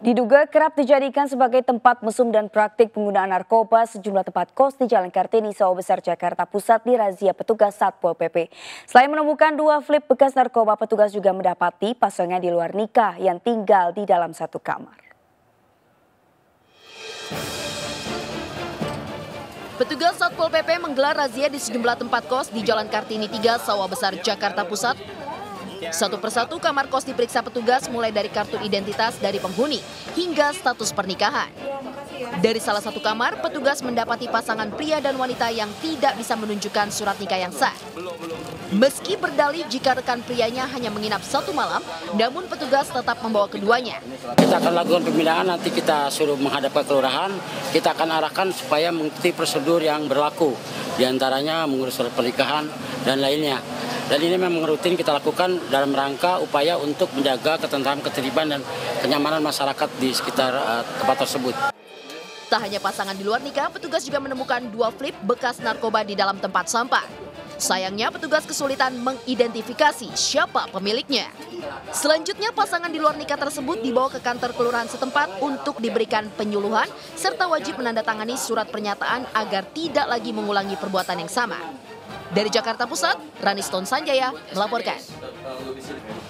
Diduga kerap dijadikan sebagai tempat mesum dan praktik penggunaan narkoba, sejumlah tempat kos di Jalan Kartini, Sawah Besar, Jakarta Pusat dirazia petugas Satpol PP. Selain menemukan 2 flip bekas narkoba, petugas juga mendapati pasangan di luar nikah yang tinggal di dalam satu kamar. Petugas Satpol PP menggelar razia di sejumlah tempat kos di Jalan Kartini 3, Sawah Besar, Jakarta Pusat. Satu persatu kamar kos diperiksa petugas, mulai dari kartu identitas dari penghuni hingga status pernikahan. Dari salah satu kamar, petugas mendapati pasangan pria dan wanita yang tidak bisa menunjukkan surat nikah yang sah. Meski berdalih jika rekan prianya hanya menginap 1 malam, namun petugas tetap membawa keduanya. Kita akan lakukan pemindahan, nanti kita suruh menghadap ke kelurahan, kita akan arahkan supaya mengikuti prosedur yang berlaku, diantaranya mengurus surat pernikahan dan lainnya. Dan ini memang rutin kita lakukan dalam rangka upaya untuk menjaga ketentraman, ketertiban, dan kenyamanan masyarakat di sekitar tempat tersebut. Tak hanya pasangan di luar nikah, petugas juga menemukan 2 flip bekas narkoba di dalam tempat sampah. Sayangnya petugas kesulitan mengidentifikasi siapa pemiliknya. Selanjutnya pasangan di luar nikah tersebut dibawa ke kantor kelurahan setempat untuk diberikan penyuluhan serta wajib menandatangani surat pernyataan agar tidak lagi mengulangi perbuatan yang sama. Dari Jakarta Pusat, Raniston Sanjaya melaporkan.